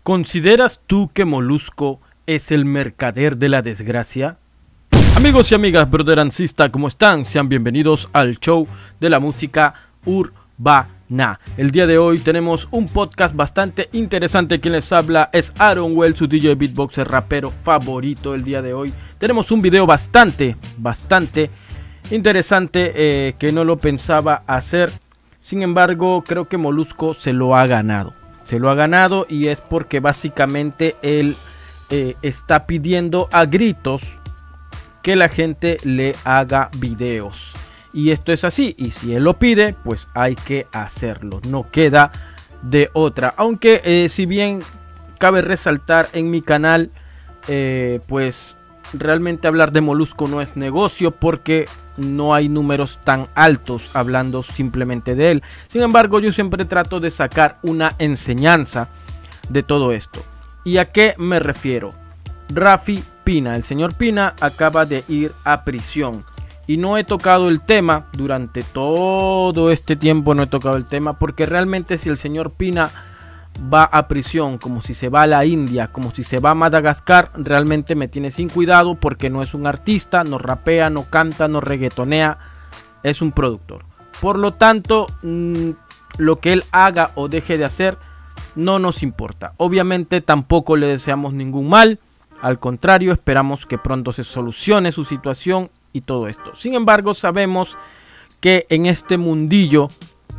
¿Consideras tú que Molusco es el mercader de la desgracia? Amigos y amigas brother-ancista, ¿cómo están? Sean bienvenidos al show de la música urbana. El día de hoy tenemos un podcast bastante interesante. Quien les habla es Aaron Well, su DJ beatboxer rapero favorito. El día de hoy tenemos un video bastante interesante que no lo pensaba hacer. Sin embargo, creo que Molusco se lo ha ganado. Y es porque básicamente él está pidiendo a gritos que la gente le haga videos. Y esto es así. Y si él lo pide, pues hay que hacerlo. No queda de otra. Aunque si bien cabe resaltar en mi canal, pues realmente hablar de Molusco no es negocio porque no hay números tan altos hablando simplemente de él. Sin embargo, yo siempre trato de sacar una enseñanza de todo esto. ¿Y a qué me refiero? Rafi Pina, el señor Pina acaba de ir a prisión. Y no he tocado el tema durante todo este tiempo, no he tocado el tema porque realmente si el señor Pina va a prisión, como si se va a la India, como si se va a Madagascar, realmente me tiene sin cuidado porque no es un artista, no rapea, no canta, no reggaetonea, es un productor. Por lo tanto, lo que él haga o deje de hacer no nos importa. Obviamente tampoco le deseamos ningún mal, al contrario, esperamos que pronto se solucione su situación y todo esto. Sin embargo, sabemos que en este mundillo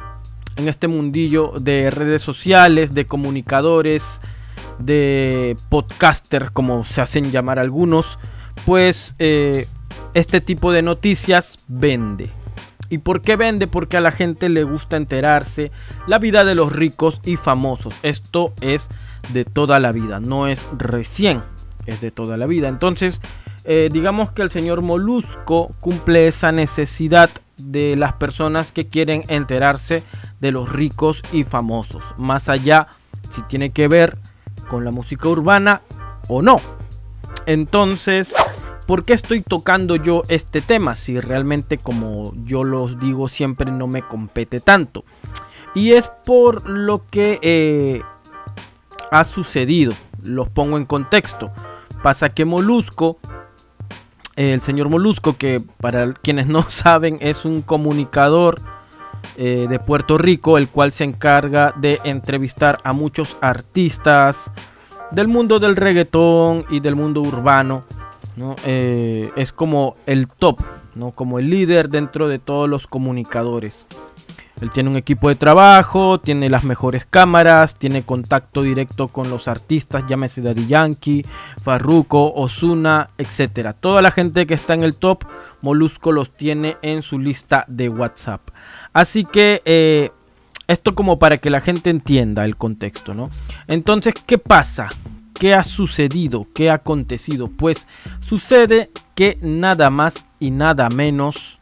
de redes sociales, de comunicadores, de podcaster, como se hacen llamar algunos, pues este tipo de noticias vende. ¿Y por qué vende? Porque a la gente le gusta enterarse la vida de los ricos y famosos. Esto es de toda la vida, no es recién, es de toda la vida. Entonces, digamos que el señor Molusco cumple esa necesidad de las personas que quieren enterarse de los ricos y famosos, más allá si tiene que ver con la música urbana o no. Entonces, ¿por qué estoy tocando yo este tema? Si realmente, como yo los digo siempre, no me compete tanto. Y es por lo que ha sucedido. Los pongo en contexto. Pasa que Molusco, el señor Molusco, que para quienes no saben es un comunicador de Puerto Rico, el cual se encarga de entrevistar a muchos artistas del mundo del reggaetón y del mundo urbano, ¿no? Es como el top, ¿no? Como el líder dentro de todos los comunicadores. Él tiene un equipo de trabajo, tiene las mejores cámaras, tiene contacto directo con los artistas, llámese Daddy Yankee, Farruko, Ozuna, etc. Toda la gente que está en el top, Molusco los tiene en su lista de WhatsApp. Así que esto como para que la gente entienda el contexto, ¿no? Entonces, ¿qué pasa? ¿Qué ha sucedido? ¿Qué ha acontecido? Pues sucede que nada más y nada menos,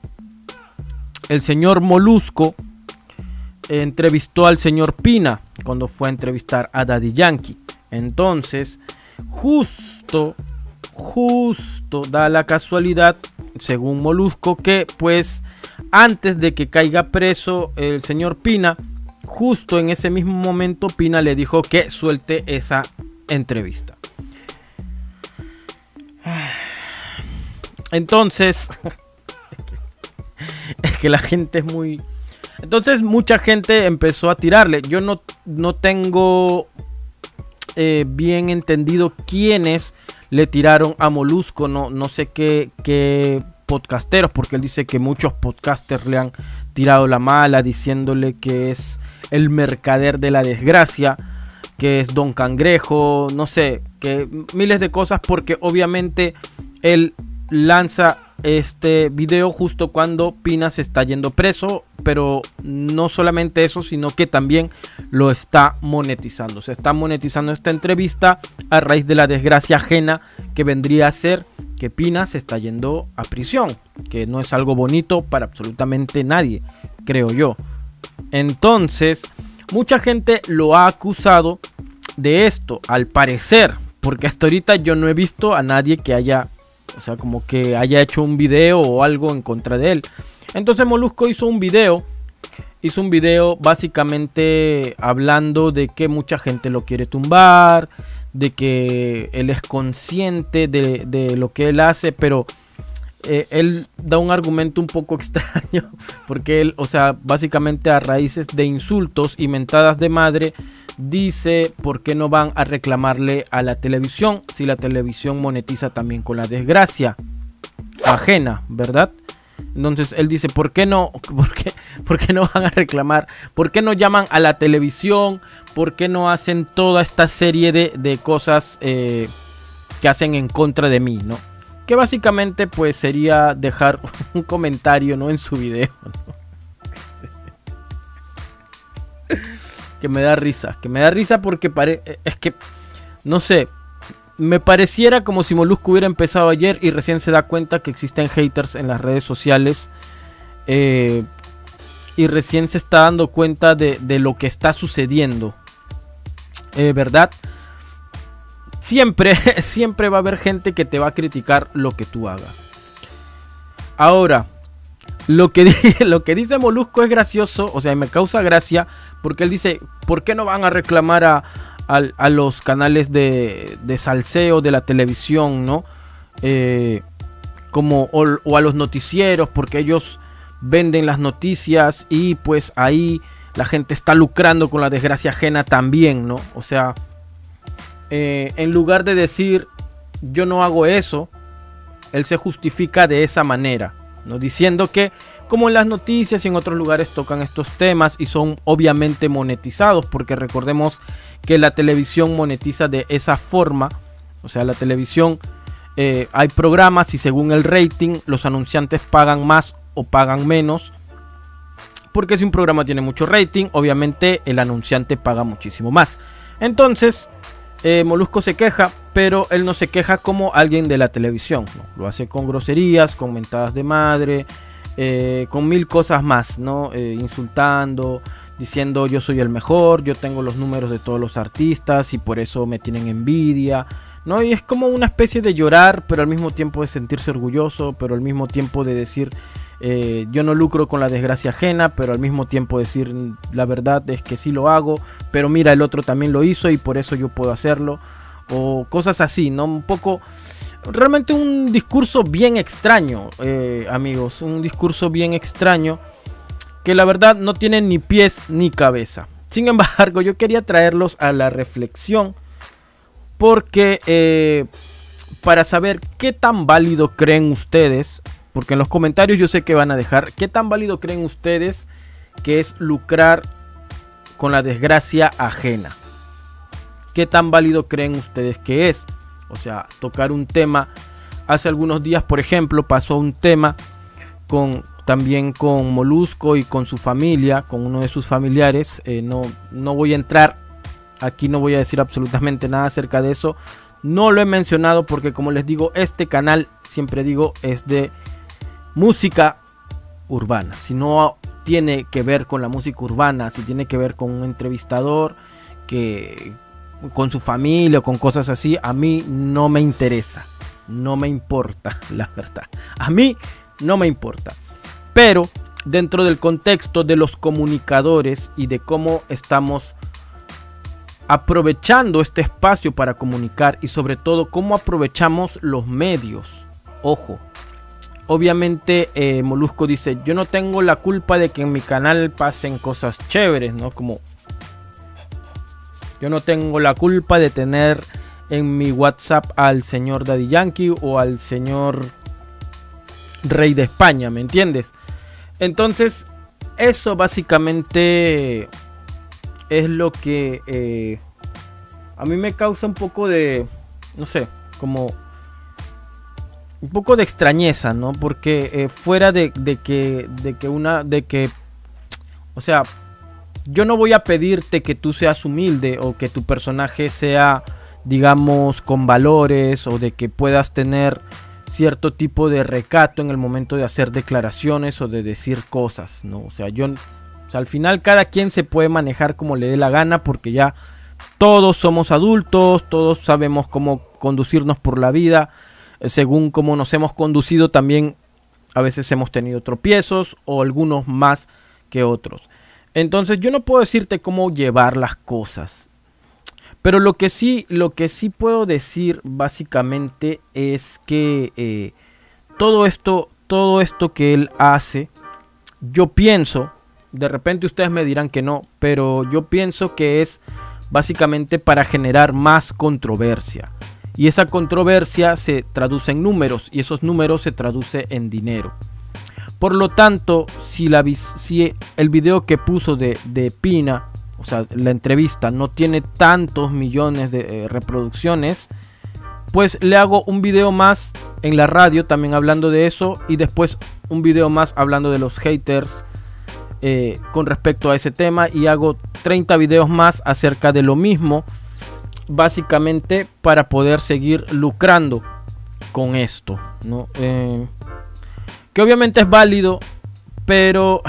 el señor Molusco entrevistó al señor Pina cuando fue a entrevistar a Daddy Yankee. Entonces, justo da la casualidad, según Molusco, que pues antes de que caiga preso el señor Pina, justo en ese mismo momento Pina le dijo que suelte esa entrevista. Entonces es que la gente es muy... Entonces mucha gente empezó a tirarle. Yo no tengo bien entendido quiénes le tiraron a Molusco. No sé qué podcasteros, porque él dice que muchos podcasters le han tirado la mala, diciéndole que es el mercader de la desgracia, que es Don Cangrejo, no sé, que miles de cosas, porque obviamente él lanza este video justo cuando Pina se está yendo preso, pero no solamente eso, sino que también lo está monetizando. Se está monetizando esta entrevista a raíz de la desgracia ajena que vendría a ser que Pina se está yendo a prisión, que no es algo bonito para absolutamente nadie, creo yo. Entonces, mucha gente lo ha acusado de esto, al parecer, porque hasta ahorita yo no he visto a nadie que haya, o sea, como que haya hecho un video o algo en contra de él. Entonces Molusco hizo un video hizo un video básicamente hablando de que mucha gente lo quiere tumbar, de que él es consciente de lo que él hace, pero él da un argumento un poco extraño, porque él, o sea, básicamente a raíces de insultos y mentadas de madre, dice por qué no van a reclamarle a la televisión si la televisión monetiza también con la desgracia ajena, ¿verdad? Entonces él dice, ¿por qué no van a reclamar? ¿Por qué no llaman a la televisión? ¿Por qué no hacen toda esta serie de cosas que hacen en contra de mí, ¿no? Que básicamente pues sería dejar un comentario, ¿no?, en su video, ¿no? Que me da risa porque es que, no sé, me pareciera como si Molusco hubiera empezado ayer y recién se da cuenta que existen haters en las redes sociales, y recién se está dando cuenta de lo que está sucediendo, ¿verdad? Siempre va a haber gente que te va a criticar lo que tú hagas. Ahora, lo que dice Molusco es gracioso, o sea, me causa gracia, porque él dice, ¿por qué no van a reclamar a los canales de salseo de la televisión, ¿no? O a los noticieros, porque ellos venden las noticias y pues ahí la gente está lucrando con la desgracia ajena también, ¿no? O sea, en lugar de decir yo no hago eso, él se justifica de esa manera, ¿no? Diciendo que como en las noticias y en otros lugares tocan estos temas y son obviamente monetizados, porque recordemos que la televisión monetiza de esa forma. O sea, la televisión, hay programas y según el rating los anunciantes pagan más o pagan menos, porque si un programa tiene mucho rating, obviamente el anunciante paga muchísimo más. Entonces Molusco se queja, pero él no se queja como alguien de la televisión, ¿no? Lo hace con groserías, con mentadas de madre, con mil cosas más, ¿no? Insultando, diciendo yo soy el mejor, yo tengo los números de todos los artistas y por eso me tienen envidia, ¿no? Y es como una especie de llorar, pero al mismo tiempo de sentirse orgulloso, pero al mismo tiempo de decir yo no lucro con la desgracia ajena, pero al mismo tiempo decir la verdad es que sí lo hago, pero mira, el otro también lo hizo y por eso yo puedo hacerlo, o cosas así, ¿no? Un poco, realmente un discurso bien extraño, amigos, un discurso bien extraño que la verdad no tiene ni pies ni cabeza. Sin embargo, yo quería traerlos a la reflexión porque para saber qué tan válido creen ustedes, porque en los comentarios yo sé que van a dejar, qué tan válido creen ustedes que es lucrar con la desgracia ajena. ¿Qué tan válido creen ustedes que es? O sea, tocar un tema. Hace algunos días, por ejemplo, pasó un tema también con Molusco y con su familia, con uno de sus familiares. No voy a entrar aquí, no voy a decir absolutamente nada acerca de eso. No lo he mencionado porque, como les digo, este canal, siempre digo, es de música urbana. Si no tiene que ver con la música urbana, si tiene que ver con un entrevistador con su familia o con cosas así, a mí no me interesa, no me importa, la verdad, a mí no me importa. Pero dentro del contexto de los comunicadores y de cómo estamos aprovechando este espacio para comunicar y sobre todo cómo aprovechamos los medios, ojo, obviamente Molusco dice, yo no tengo la culpa de que en mi canal pasen cosas chéveres, ¿no? Como yo no tengo la culpa de tener en mi WhatsApp al señor Daddy Yankee o al señor Rey de España, ¿me entiendes? Entonces, eso básicamente es lo que a mí me causa un poco de, no sé, como un poco de extrañeza, ¿no? Porque fuera de que, o sea, yo no voy a pedirte que tú seas humilde o que tu personaje sea, digamos, con valores o de que puedas tener cierto tipo de recato en el momento de hacer declaraciones o de decir cosas, ¿no? O sea, al final cada quien se puede manejar como le dé la gana porque ya todos somos adultos, todos sabemos cómo conducirnos por la vida. Según cómo nos hemos conducido también a veces hemos tenido tropiezos o algunos más que otros. Entonces yo no puedo decirte cómo llevar las cosas. Pero lo que sí puedo decir básicamente es que todo esto que él hace, yo pienso, de repente ustedes me dirán que no, pero yo pienso que es básicamente para generar más controversia. Y esa controversia se traduce en números y esos números se traduce en dinero. Por lo tanto, si el video que puso de Pina, o sea, la entrevista, no tiene tantos millones de reproducciones, pues le hago un video más en la radio también hablando de eso y después un video más hablando de los haters con respecto a ese tema, y hago 30 videos más acerca de lo mismo, básicamente para poder seguir lucrando con esto, ¿no? Que obviamente es válido, pero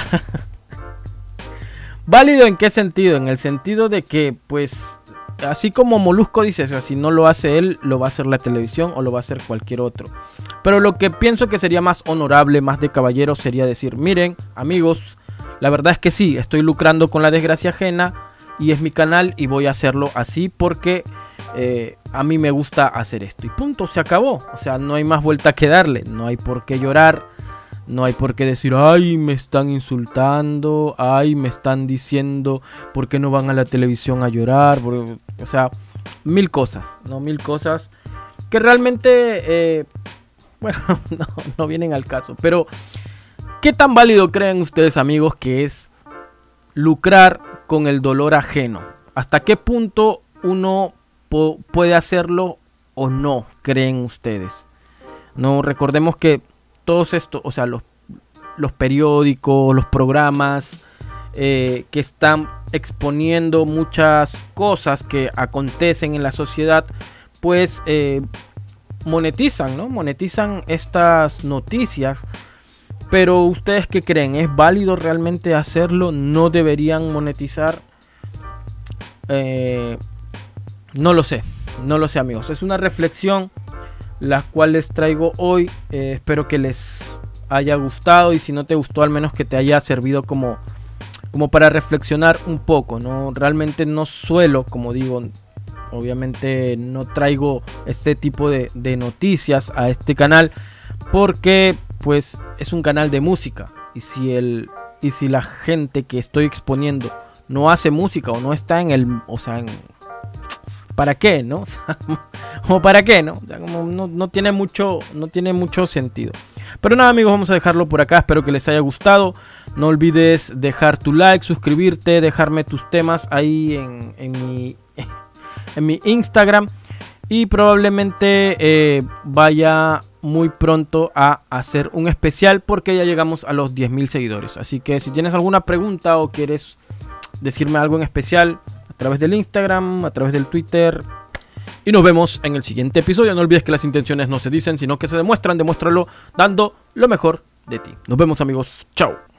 ¿válido en qué sentido? En el sentido de que, pues, así como Molusco dice, o sea, si no lo hace él, lo va a hacer la televisión o lo va a hacer cualquier otro. Pero lo que pienso que sería más honorable, más de caballero, sería decir, miren, amigos, la verdad es que sí, estoy lucrando con la desgracia ajena y es mi canal y voy a hacerlo así porque a mí me gusta hacer esto. Y punto, se acabó. O sea, no hay más vuelta que darle, no hay por qué llorar. No hay por qué decir, ay, me están insultando, ay, me están diciendo por qué no van a la televisión a llorar. O sea, mil cosas, ¿no? Mil cosas que realmente, bueno, no vienen al caso. Pero, ¿qué tan válido creen ustedes, amigos, que es lucrar con el dolor ajeno? ¿Hasta qué punto uno puede hacerlo o no, creen ustedes? No, recordemos que todos estos, o sea, los periódicos, los programas que están exponiendo muchas cosas que acontecen en la sociedad, pues monetizan, ¿no? Monetizan estas noticias. Pero ¿ustedes qué creen? ¿Es válido realmente hacerlo? ¿No deberían monetizar? No lo sé, amigos. Es una reflexión las cuales traigo hoy. Espero que les haya gustado, y si no te gustó, al menos que te haya servido como para reflexionar un poco, ¿no? Realmente no suelo, como digo, obviamente no traigo este tipo de noticias a este canal porque pues es un canal de música, y si la gente que estoy exponiendo no hace música o no está en el, o sea, ¿para qué, no? ¿O para qué, no? O sea, como no tiene mucho sentido. Pero nada, amigos, vamos a dejarlo por acá. Espero que les haya gustado. No olvides dejar tu like, suscribirte, dejarme tus temas ahí en mi Instagram. Y probablemente vaya muy pronto a hacer un especial porque ya llegamos a los 10.000 seguidores. Así que si tienes alguna pregunta o quieres decirme algo en especial, a través del Instagram, a través del Twitter. Y nos vemos en el siguiente episodio. No olvides que las intenciones no se dicen, sino que se demuestran. Demuéstralo dando lo mejor de ti. Nos vemos, amigos. Chao.